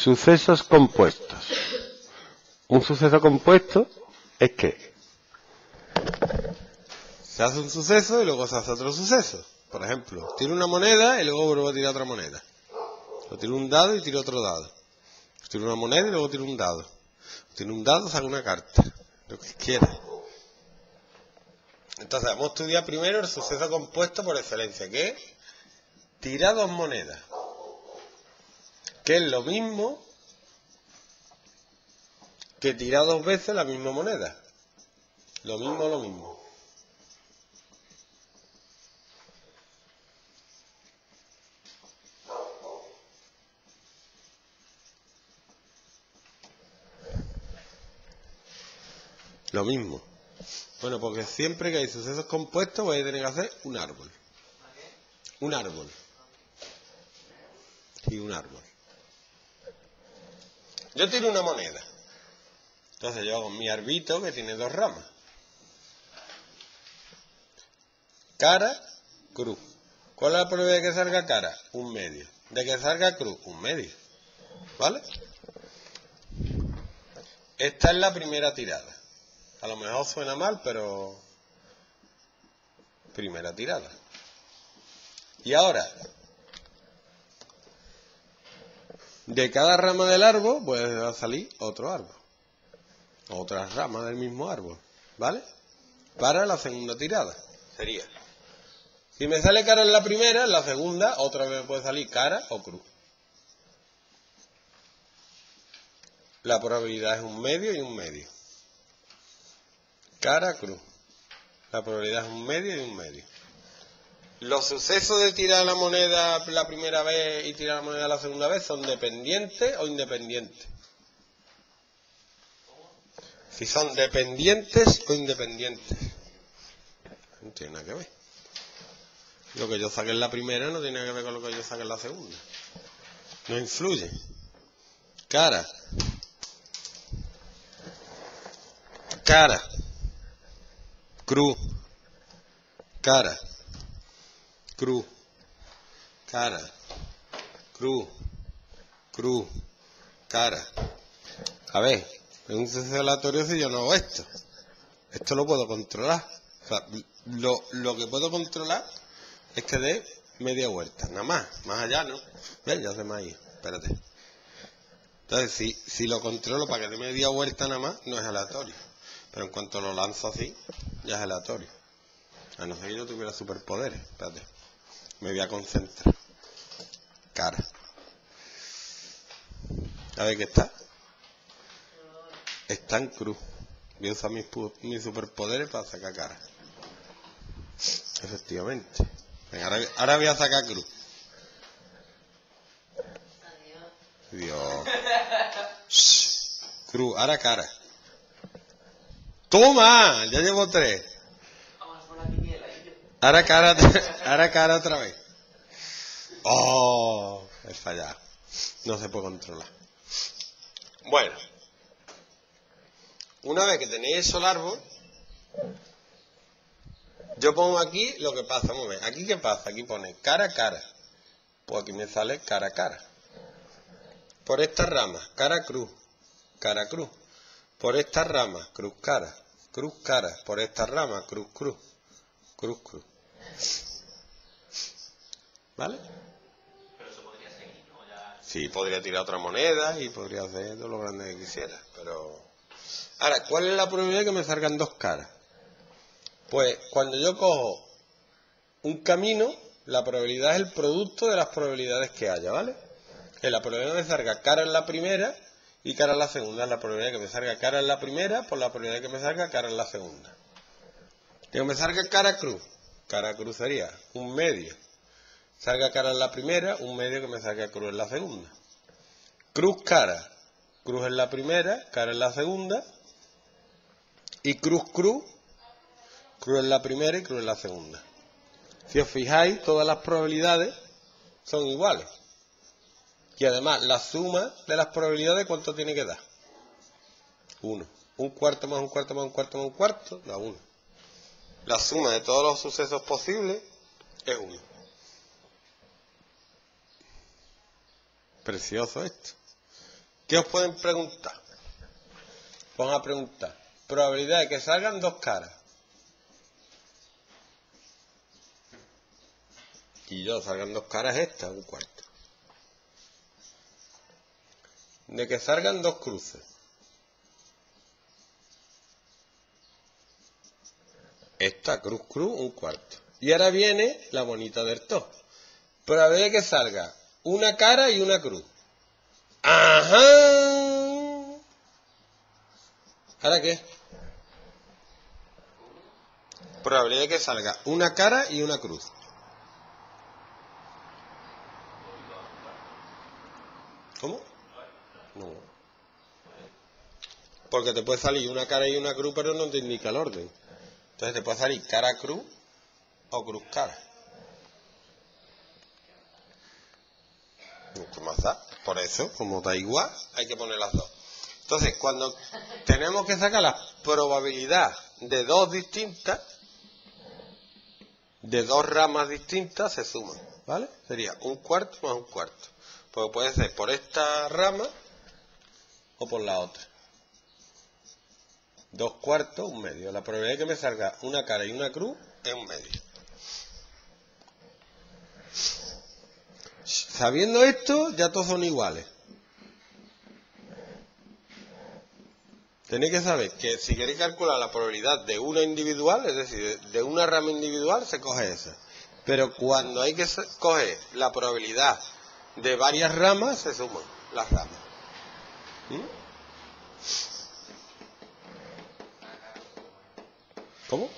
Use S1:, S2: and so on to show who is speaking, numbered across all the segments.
S1: Sucesos compuestos. Un suceso compuesto es que se hace un suceso y luego se hace otro suceso. Por ejemplo, tiro una moneda y luego vuelvo a tirar otra moneda. O tiro un dado y tiro otro dado. Tiro una moneda y luego tiro un dado. Tiro un dado, saco una carta. Lo que quiera. Entonces, vamos a estudiar primero el suceso compuesto por excelencia, que es tirar dos monedas. Que es lo mismo que tirar dos veces la misma moneda. Lo mismo, lo mismo. Lo mismo. Bueno, porque siempre que hay sucesos compuestos vais a tener que hacer un árbol. Un árbol. Sí, un árbol. Yo tiro una moneda. Entonces yo hago mi arbito que tiene dos ramas. Cara, cruz. ¿Cuál es la probabilidad de que salga cara? Un medio. De que salga cruz, un medio. ¿Vale? Esta es la primera tirada. A lo mejor suena mal, pero primera tirada. Y ahora, de cada rama del árbol puede salir otro árbol. Otra rama del mismo árbol. ¿Vale? Para la segunda tirada. Sería. Si me sale cara en la primera, en la segunda, otra vez puede salir cara o cruz. La probabilidad es un medio y un medio. Cara, cruz. La probabilidad es un medio y un medio. Los sucesos de tirar la moneda la primera vez y tirar la moneda la segunda vez son dependientes o independientes. Si son dependientes o independientes. No tiene nada que ver. Lo que yo saque en la primera no tiene que ver con lo que yo saque en la segunda. No influye. Cara. Cara. Cruz. Cara. Cruz. Cara. Cruz. Cruz. Cara. A ver, en un suceso aleatorio si yo no hago esto. Esto lo puedo controlar. O sea, lo que puedo controlar es que dé media vuelta, nada más. Más allá no. ¿Ves? Ya se me ha ido. Espérate. Entonces, si lo controlo para que dé media vuelta nada más, no es aleatorio. Pero en cuanto lo lanzo así, ya es aleatorio. A no ser que yo tuviera superpoderes. Espérate. Me voy a concentrar. Cara. A ver qué está. Está en cruz. Voy a usar mis superpoderes para sacar cara. Efectivamente. Venga, ahora voy a sacar cruz. Dios. Shh. Cruz, ahora cara. ¡Toma! Ya llevo 3. Ahora cara otra vez. ¡Oh! He fallado. No se puede controlar. Bueno. Una vez que tenéis eso el árbol, yo pongo aquí lo que pasa. Vamos a ver. ¿Aquí qué pasa? Aquí pone cara, cara. Pues aquí me sale cara, cara. Por esta rama, cara, cruz. Cara, cruz. Por esta rama, cruz, cara. Cruz, cara. Por esta rama, cruz, cruz. Cruz, cruz. ¿Vale?
S2: Pero eso podría seguir, ¿no? Ya...
S1: Sí, podría tirar otra moneda y podría hacer todo lo grande que quisiera. Pero... Ahora, ¿cuál es la probabilidad de que me salgan dos caras? Pues cuando yo cojo un camino, la probabilidad es el producto de las probabilidades que haya, ¿vale? Que la probabilidad de que me salga cara en la primera y cara en la segunda. La probabilidad de que me salga cara en la primera por la probabilidad de que me salga cara en la segunda. Que me salga cara cruz. Cara cruz sería un medio. Salga cara en la primera, un medio que me salga cruz en la segunda. Cruz cara. Cruz en la primera, cara en la segunda. Y cruz cruz. Cruz en la primera y cruz en la segunda. Si os fijáis, todas las probabilidades son iguales. Y además, la suma de las probabilidades, ¿cuánto tiene que dar? 1. Un cuarto más un cuarto más un cuarto más un cuarto, da 1. La suma de todos los sucesos posibles es 1. Precioso esto. ¿Qué os pueden preguntar? Van a preguntar, probabilidad de que salgan dos caras. Y yo salgan dos caras esta, un cuarto. De que salgan dos cruces. Esta cruz, un cuarto. Y ahora viene la bonita del todo. Probabilidad de que salga una cara y una cruz. ¡Ajá! ¿Ahora qué? Probabilidad de que salga una cara y una cruz. ¿Cómo? No. Porque te puede salir una cara y una cruz, pero no te indica el orden. Entonces te puede salir cara cruz o cruz cara. ¿Qué más da? Por eso, como da igual, hay que poner las dos. Entonces, cuando tenemos que sacar la probabilidad de dos distintas, de dos ramas distintas, se suman, ¿vale? Sería un cuarto más un cuarto. Porque puede ser por esta rama o por la otra. Dos cuartos, un medio. La probabilidad de que me salga una cara y una cruz es un medio. Sabiendo esto, ya todos son iguales. Tenéis que saber que si queréis calcular la probabilidad de una individual, es decir, de una rama individual, se coge esa. Pero cuando hay que coger la probabilidad de varias ramas, se suman las ramas. ¿Cómo?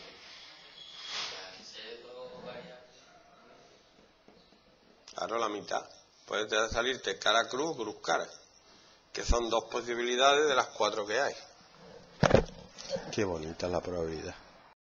S1: Claro, la mitad. Puede salirte cara cruz, cruz cara. Que son dos posibilidades de las cuatro que hay. Qué bonita la probabilidad.